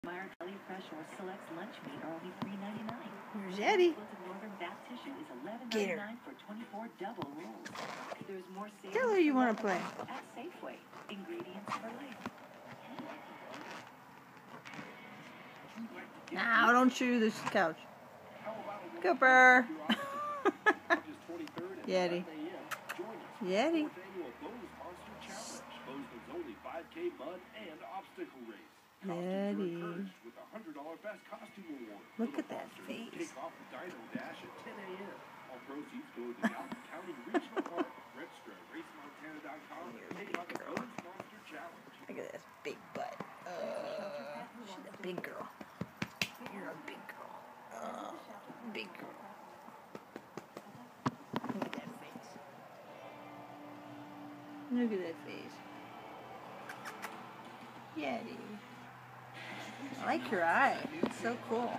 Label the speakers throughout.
Speaker 1: Fresh or select lunch meat are only $3.99.
Speaker 2: Here's Yeti.
Speaker 1: Northern bath tissue is
Speaker 2: Get her.
Speaker 1: $11.99 for 24 double rolls. There's more savings.
Speaker 2: Tell her you want to play.
Speaker 1: At Safeway. Ingredients for life.
Speaker 2: Now, don't chew this couch. Cooper. Yeti. Yeti. Yeti. Look at that face. Look at this big butt. She's a big girl. You're a big girl. Big girl. Look at that face. Look at that face. Yeti. I like your eye. It's so cool.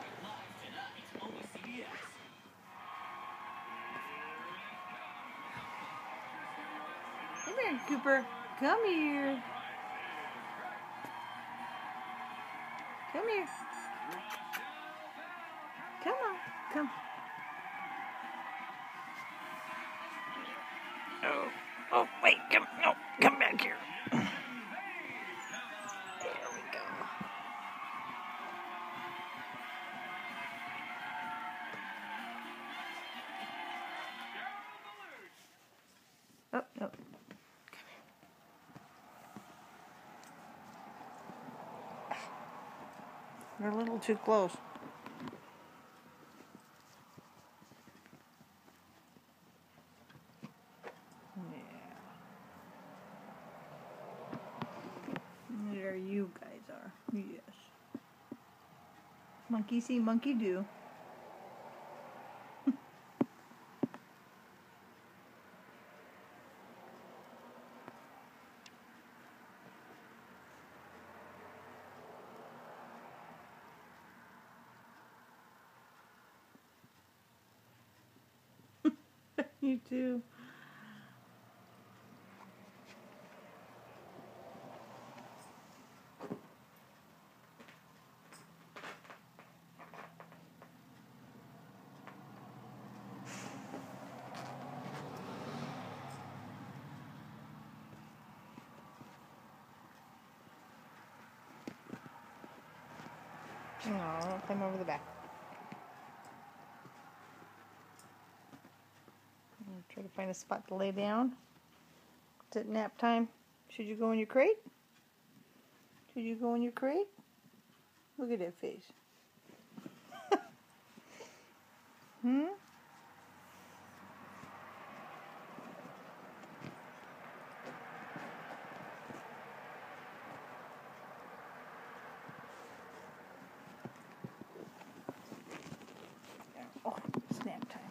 Speaker 2: Come here, Cooper. Come here. Come here. Come on. Come. Oh, wait. Come. No, come back here. There we go. Oh, no. Come here. You're a little too close. There you guys are. Yes. Monkey see, monkey do. You too. No, don't climb over the back. Try to find a spot to lay down. It's at nap time. Should you go in your crate? Should you go in your crate? Look at that face. Hmm? Oh, it's nap time.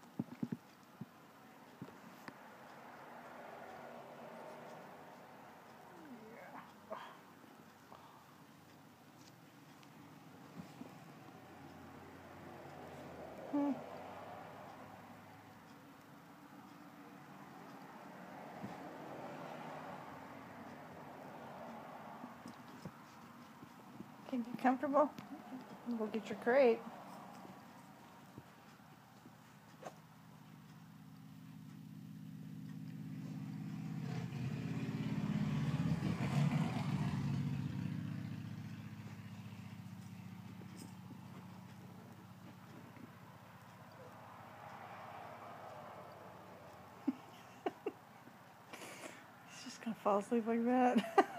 Speaker 2: Hmm. Can you get comfortable? Go get your crate. He's just gonna fall asleep like that.